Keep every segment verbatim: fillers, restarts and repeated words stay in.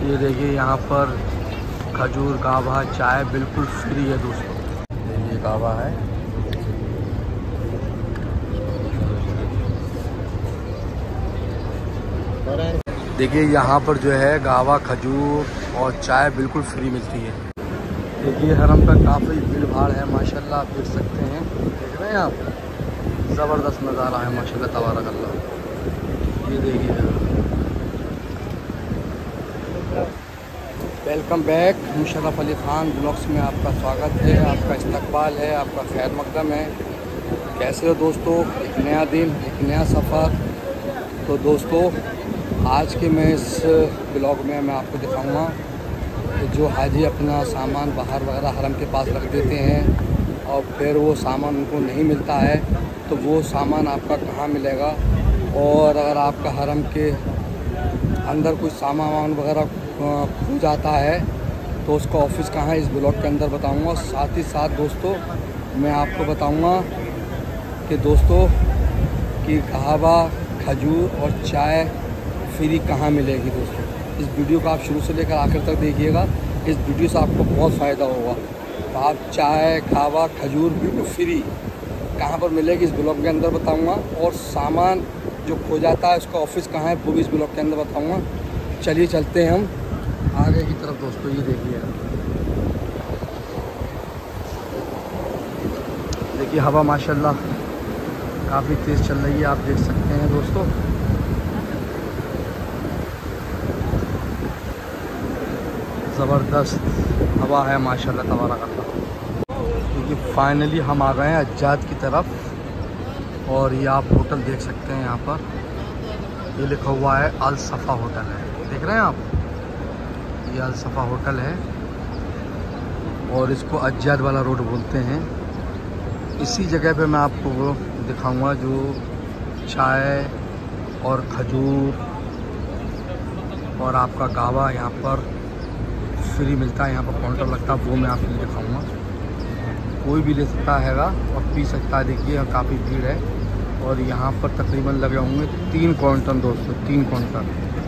ये देखिए यहाँ पर खजूर, गावा, चाय बिल्कुल फ्री है दोस्तों। ये गावा है, देखिए यहाँ पर जो है गावा, खजूर और चाय बिल्कुल फ्री मिलती है। देखिए हरम पर काफ़ी भीड़ भाड़ है माशाल्लाह, आप देख सकते हैं। देख रहे हैं आप, ज़बरदस्त नज़ारा है माशाल्लाह तबारक अल्लाह। ये देखिए, welcome back, Musharraf Ali Khan blogs में आपका स्वागत है, आपका इस्तकबाल है, आपका खैर मकदम है। कैसे हो दोस्तों? एक नया दिन, एक नया सफ़र। तो दोस्तों आज के मैं इस ब्लॉग में मैं आपको दिखाऊंगा कि जो हाजी अपना सामान बाहर वगैरह हरम के पास रख देते हैं और फिर वो सामान उनको नहीं मिलता है, तो वो सामान आपका कहाँ मिलेगा। और अगर आपका हरम के अंदर कुछ सामान वगैरह खो जाता है तो उसका ऑफिस कहाँ है, इस ब्लॉग के अंदर बताऊंगा। साथ ही साथ दोस्तों मैं आपको बताऊंगा कि दोस्तों कि कहवा, खजूर और चाय फ्री कहाँ मिलेगी। दोस्तों इस वीडियो को आप शुरू से लेकर आखिर तक देखिएगा, इस वीडियो से आपको बहुत फ़ायदा होगा। तो आप चाय, कहवा, खजूर बिल्कुल फ्री कहाँ पर मिलेगी इस ब्लॉग के अंदर बताऊंगा। और सामान जो खो जाता है उसका ऑफिस कहाँ है वो भी इस ब्लॉग के अंदर बताऊंगा। चलिए चलते हैं हम आगे की तरफ। दोस्तों ये देखिए, देखिए हवा माशाल्लाह काफ़ी तेज़ चल रही है, आप देख सकते हैं दोस्तों। ज़बरदस्त हवा है माशाल्लाह तबारक अल्लाह। देखिए फाइनली हम आ गए हैं अज्जाद की तरफ और ये आप होटल देख सकते हैं। यहाँ पर ये लिखा हुआ है अल सफ़ा होटल है, देख रहे हैं आप, ये अल सफ़ा होटल है और इसको अज्जाद वाला रोड बोलते हैं। इसी जगह पे मैं आपको दिखाऊंगा जो चाय और खजूर और आपका गावा यहाँ पर फ्री मिलता है, यहाँ पर काउंटर लगता है, वो मैं आपको दिखाऊंगा। कोई भी ले सकता हैगा और पी सकता है। देखिए काफ़ी भीड़ है और यहाँ पर तकरीबन लगे होंगे तीन काउंटर दोस्तों, तीन काउंटर।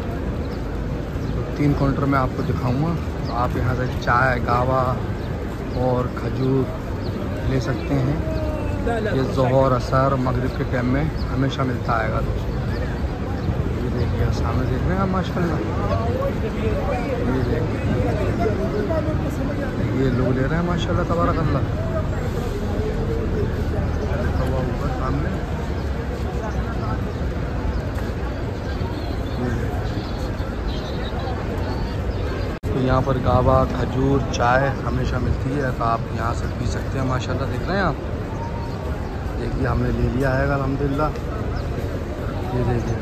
तो तीन काउंटर मैं आपको दिखाऊंगा। तो आप यहाँ से चाय, गावा और खजूर ले सकते हैं। ये ज़ोहर, असर, मगरिब के टाइम में हमेशा मिलता है दोस्तों। ये देखिए सामने देख रहे हैं माशाल्लाह, ये देखिए ये लोग ले रहे हैं माशाल्लाह तबारक अल्लाह। लिखा हुआ ऊपर सामने, तो यहाँ पर गावा, खजूर, चाय हमेशा मिलती है, तो आप यहाँ से पी सकते हैं माशाल्लाह। देख रहे हैं आप, देखिए हमने ले लिया है अल्हम्दुलिल्लाह। ये देखिए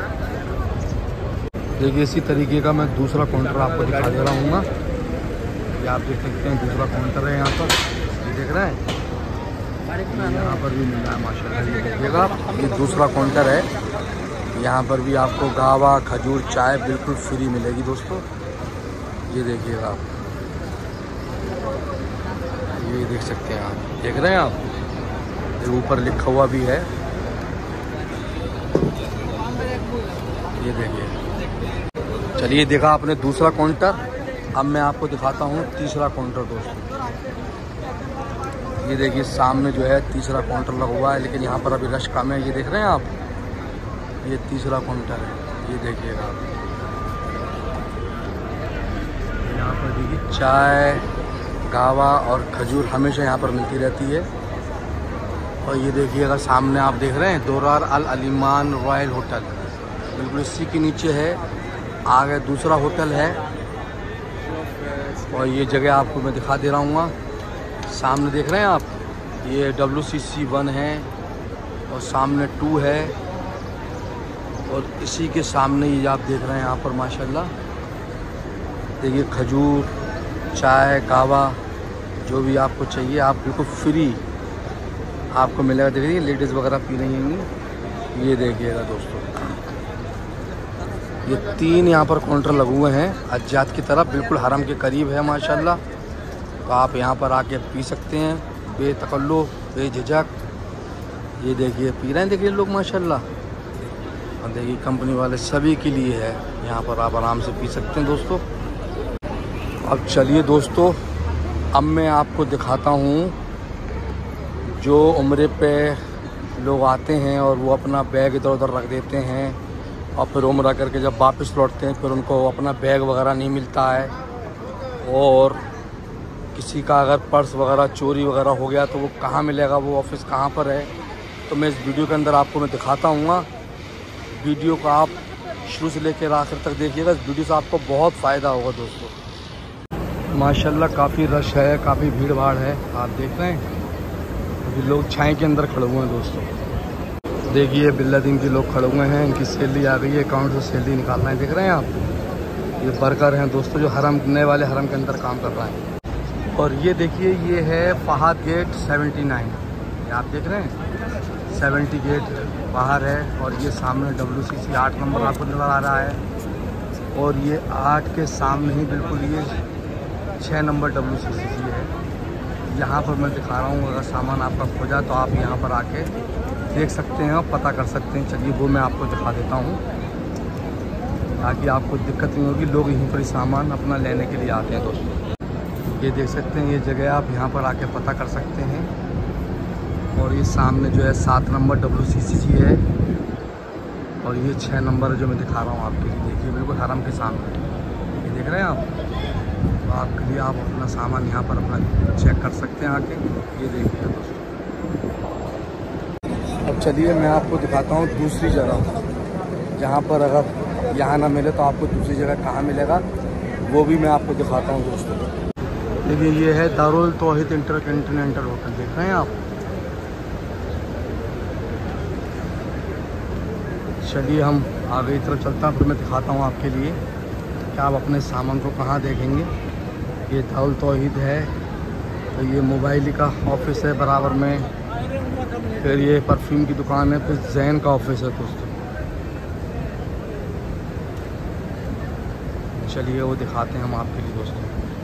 देखिए इसी तरीके का मैं दूसरा काउंटर आपको दिखा दे रहा हूँ। ये आप देख सकते हैं दूसरा काउंटर है यहाँ पर, ये देख रहे हैं, यहाँ पर भी मिल रहा है माशाल्लाह। ये देखिएगा ये दूसरा काउंटर है, यहाँ पर भी आपको गावा, खजूर, चाय बिल्कुल फ्री मिलेगी दोस्तों। ये देखिएगा आप, ये देख सकते हैं आप, देख रहे हैं आप, ये ऊपर लिखा हुआ भी है। ये देखिए, चलिए देखा आपने दूसरा काउंटर, अब मैं आपको दिखाता हूँ तीसरा काउंटर दोस्तों। ये देखिए सामने जो है तीसरा काउंटर लगा हुआ है, लेकिन यहाँ पर अभी रश कम है। ये देख रहे हैं आप, ये तीसरा काउंटर है, ये देखिएगा आप। यहाँ पर देखिए चाय, गावा और खजूर हमेशा यहाँ पर मिलती रहती है। और ये देखिएगा सामने आप देख रहे हैं दोरार अल अलीमान रॉयल होटल, बिल्कुल इसी के नीचे है। आगे दूसरा होटल है और ये जगह आपको मैं दिखा दे रहा हूँ। सामने देख रहे हैं आप, ये डब्ल्यू सी सी वन है और सामने टू है और इसी के सामने ये आप देख रहे हैं यहाँ पर माशाल्लाह। देखिए खजूर, चाय, गावा जो भी आपको चाहिए आप बिल्कुल फ्री आपको मिलेगा। देखिए लेडीज़ वगैरह पी रही हैं। ये देखिएगा दोस्तों, ये तीन यहाँ पर काउंटर लगे हुए हैं अज्जाद की तरफ, बिल्कुल हरम के करीब है माशाल्लाह। तो आप यहाँ पर आके पी सकते हैं बेतकल्लुफ़, बेझिझक। ये देखिए पी रहे हैं, देखिए लोग माशाल्लाह। और देखिए कंपनी वाले सभी के लिए है, यहाँ पर आप आराम से पी सकते हैं दोस्तों। अब चलिए दोस्तों, अब मैं आपको दिखाता हूँ जो उम्रे पे लोग आते हैं और वो अपना बैग इधर उधर रख देते हैं और फिर उम्रा करके जब वापस लौटते हैं फिर उनको अपना बैग वगैरह नहीं मिलता है, और किसी का अगर पर्स वगैरह चोरी वगैरह हो गया तो वो कहाँ मिलेगा, वो ऑफिस कहाँ पर है। तो मैं इस वीडियो के अंदर आपको मैं दिखाता हूँ। वीडियो को आप शुरू से लेकर आखिर तक देखिएगा, इस वीडियो से आपको बहुत फ़ायदा होगा दोस्तों। माशाल्लाह काफ़ी रश है, काफ़ी भीड़ भाड़ है, आप देख रहे हैं। अभी लोग छाई के अंदर खड़े हुए हैं दोस्तों। देखिए बिल्ला दिन के लोग खड़े हुए हैं, इनकी सैलरी आ गई है, अकाउंट से सैलरी निकालना है, देख रहे हैं आप। ये वर्कर हैं दोस्तों जो हरम नए वाले हरम के अंदर काम कर रहा है। और ये देखिए ये है फहाद गेट सेवेंटी नाइन, ये आप देख रहे हैं सेवेंटी गेट बाहर है। और ये सामने डब्ल्यू सी सी आठ नंबर आपको नज़र आ रहा है, और ये आठ के सामने ही बिल्कुल ये छः नंबर डब्ल्यू सी सी सी है। यहाँ पर मैं दिखा रहा हूँ, अगर सामान आपका खो जाए तो आप यहाँ पर आके देख सकते हैं और पता कर सकते हैं। चलिए वो मैं आपको दिखा देता हूँ ताकि आपको दिक्कत नहीं होगी, लोग यहीं पर ही सामान अपना लेने के लिए आते हैं दोस्तों। ये देख सकते हैं, ये जगह आप यहाँ पर आके पता कर सकते हैं। और ये सामने जो है सात नंबर डब्ल्यू सी सी सी है, और ये छः नंबर जो मैं दिखा रहा हूँ आपके लिए, देखिए बिल्कुल हरम के सामने, ये देख रहे हैं आप। तो आपके लिए आप अपना सामान यहाँ पर अपना चेक कर सकते हैं आके, ये देखिए दोस्तों। अब चलिए मैं आपको दिखाता हूँ दूसरी जगह, जहाँ पर अगर यहाँ ना मिले तो आपको दूसरी जगह कहाँ मिलेगा वो भी मैं आपको दिखाता हूँ दोस्तों। देखिए ये है दारुल तौहीद इंटर कॉन्टिनेंटल होटल, देख रहे हैं आप। चलिए हम आगे की तरफ चलता हूँ, फिर मैं दिखाता हूँ आपके लिए कि आप अपने सामान को कहाँ देखेंगे। ये दारुल तौहीद है, तो ये मोबाइल का ऑफिस है बराबर में, फिर ये परफ्यूम की दुकान है, फिर जैन का ऑफिस है दोस्तों। चलिए वो दिखाते हैं हम आपके लिए दोस्तों।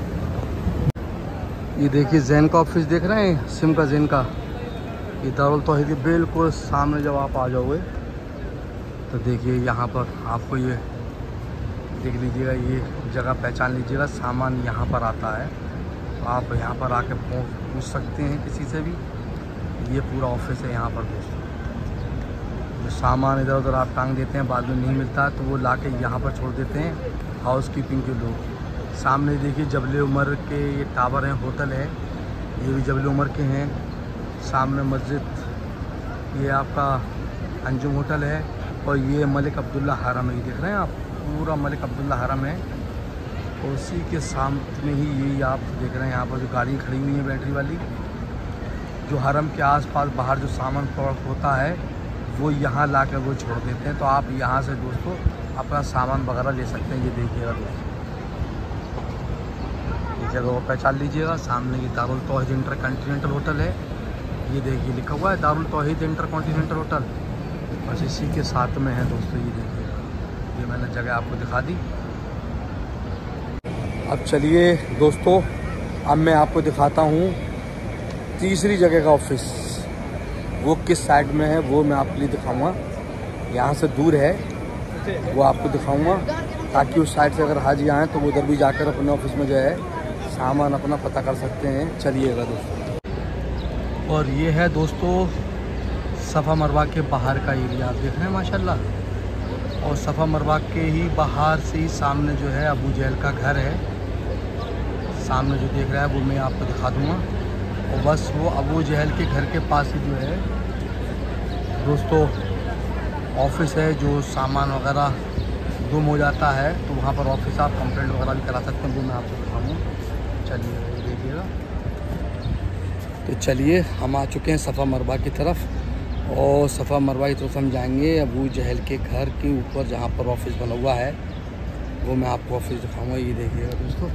ये देखिए जैन का ऑफिस देख रहे हैं, सिम का जैन का। ये दारुल तौहीद के बिल्कुल सामने जब आप आ जाओगे तो देखिए यहाँ पर आपको ये देख लीजिएगा, ये जगह पहचान लीजिएगा, सामान यहाँ पर आता है। तो आप यहाँ पर आके पूछ सकते हैं किसी से भी। ये पूरा ऑफिस है यहाँ पर दोस्तों। जो सामान इधर उधर आप टांग देते हैं, बाद में नहीं मिलता तो वो लाके यहाँ पर छोड़ देते हैं हाउस कीपिंग के लोग। सामने देखिए जबले उमर के ये टावर हैं, होटल है, ये भी जबले उमर के हैं। सामने मस्जिद, ये आपका अंजुम होटल है, और ये मलिक अब्दुल्ला हरम है, ये देख रहे हैं आप, पूरा मलिक अब्दुल्ला हरम है। और उसी के सामने ही ये आप देख रहे हैं यहाँ पर जो गाड़ी खड़ी हुई है बैटरी वाली, जो हरम के आसपास बाहर जो सामान प्रोडक्ट होता है वो यहाँ ला कर वो छोड़ देते हैं। तो आप यहाँ से दोस्तों अपना सामान वगैरह ले सकते हैं। ये देखिएगा दोस्तों, ये जगह वो पहचान लीजिएगा। सामने ये दारुल तौहीद इंटर कॉन्टिनेंटल होटल है, ये देखिए लिखा हुआ है दारुल तौहीद इंटर कॉन्टिनेंटल होटल, बस इसी के साथ में है दोस्तों। ये देखिएगा, ये मैंने जगह आपको दिखा दी। अब चलिए दोस्तों, अब मैं आपको दिखाता हूँ तीसरी जगह का ऑफिस, वो किस साइड में है वो मैं आपके लिए दिखाऊंगा। यहाँ से दूर है, वो आपको दिखाऊंगा ताकि उस साइड से अगर हाजी आएँ तो वो उधर भी जाकर अपने ऑफिस में जो है सामान अपना पता कर सकते हैं। चलिएगा दोस्तों। और ये है दोस्तों सफ़ा मरवा के बाहर का एरिया, आप देख रहे हैं माशाल्लाह। और सफ़ा मरवा के ही बाहर से ही सामने जो है अबू जहल का घर है, सामने जो देख रहा है वो मैं आपको दिखा दूँगा। और बस वो अबू जहल के घर के पास ही जो है दोस्तों ऑफिस है, जो सामान वगैरह गुम हो जाता है तो वहाँ पर ऑफिस आप कंप्लेंट वगैरह भी करा सकते हैं, वो मैं आपको दिखाऊँगा। चलिए देखिएगा। तो चलिए हम आ चुके हैं सफ़ा मरवा की तरफ, और सफ़ा मरवा की तरफ हम जाएंगे अबू जहल के घर के ऊपर जहाँ पर ऑफिस बना हुआ है, वो मैं आपको ऑफिस दिखाऊँगा। ये देखिएगा दोस्तों,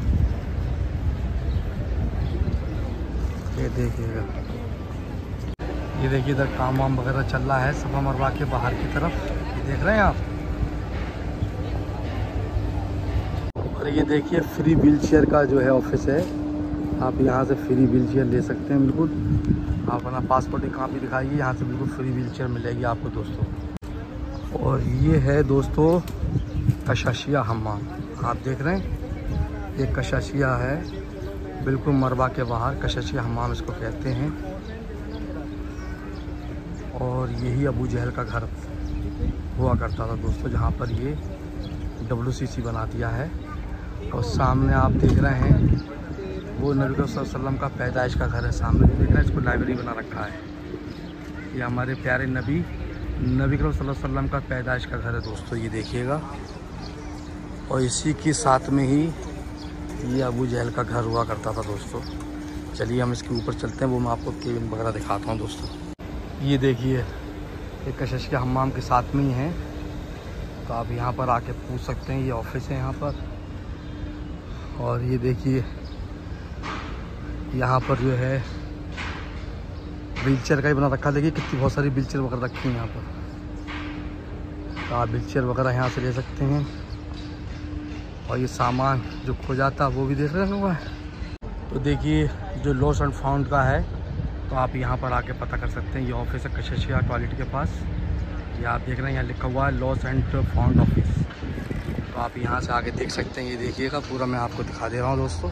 ये देखिएगा, ये देखिए इधर काम वाम वगैरह चल रहा है सफ़ा मरवा के बाहर की तरफ, ये देख रहे हैं आप। और ये देखिए फ्री व्हील चेयर का जो है ऑफिस है, आप यहाँ से फ्री व्हील चेयर ले सकते हैं बिल्कुल। आप अपना पासपोर्ट की कापी दिखाइए, यहाँ से बिल्कुल फ्री व्हील चेयर मिलेगी आपको दोस्तों। और ये है दोस्तों कशाशिया हम्माम, आप देख रहे हैं ये कशाशिया है, बिल्कुल मरबा के बाहर कशाशिया हम्माम इसको कहते हैं। और यही अबू जहल का घर हुआ करता था दोस्तों, जहाँ पर ये डब्ल्यू सी सी बना दिया है। और सामने आप देख रहे हैं वो नबी करीम सल्लल्लाहु अलैहि वसल्लम का पैदाइश का घर है, सामने देख रहे हैं, इसको लाइब्रेरी बना रखा है। ये हमारे प्यारे नबी नबी करीम सल्लल्लाहु अलैहि वसल्लम का पैदाइश का घर है दोस्तों, ये देखिएगा। और इसी के साथ में ही ये अबू जहल का घर हुआ करता था दोस्तों। चलिए हम इसके ऊपर चलते हैं, वो मैं आपको केबिन वगैरह दिखाता हूँ दोस्तों। ये देखिए ये कशाशिया हम्माम के साथ में ही है, तो आप यहाँ पर आके पूछ सकते हैं, ये ऑफिस है यहाँ पर। और ये देखिए यहाँ पर जो है व्हीलचेयर का ही बना रखा है, देखिए कितनी बहुत सारी व्हीलचेयर वगैरह रखी हैं यहाँ पर, तो आप व्हीलचेयर वगैरह यहाँ से ले सकते हैं। और ये सामान जो खो जाता है वो भी देख रहे हैं हुआ है। तो देखिए जो लॉस्ट एंड फाउंड का है, तो आप यहाँ पर आके पता कर सकते हैं। ये ऑफिस है कशाशिया टॉयलेट के पास, ये आप देख रहे हैं यहाँ लिखा हुआ है लॉस्ट एंड फाउंड ऑफिस, तो आप यहाँ से आके देख सकते हैं। ये देखिएगा पूरा मैं आपको दिखा दे रहा हूँ दोस्तों।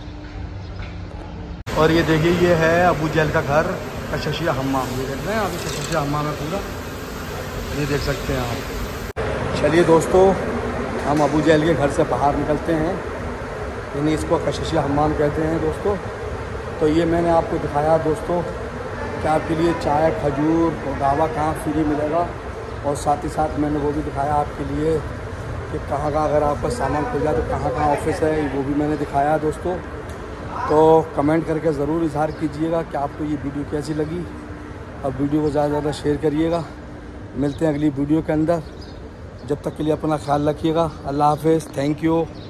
और ये देखिए ये है अबू जहल का घर कशाशिया हम्माम, ये देख रहे हैं अभी कशाशिया हम्माम है पूरा, ये देख सकते हैं आप। चलिए दोस्तों हम अबू जहल के घर से बाहर निकलते हैं, यानी इसको कशाशिया हम्माम कहते हैं दोस्तों। तो ये मैंने आपको दिखाया दोस्तों कि आपके लिए चाय, खजूर और गावा कहाँ फ्री मिलेगा, और साथ ही साथ मैंने वो भी दिखाया आपके लिए कि कहाँ कहाँ अगर आपका सामान खुल जाए तो कहाँ कहाँ ऑफिस है, वो भी मैंने दिखाया दोस्तों। तो कमेंट करके ज़रूर इज़हार कीजिएगा कि आपको ये वीडियो कैसी लगी, और वीडियो को ज़्यादा से ज़्यादा शेयर करिएगा। मिलते हैं अगली वीडियो के अंदर, जब तक के लिए अपना ख्याल रखिएगा। अल्लाह हाफ़िज़, थैंक यू।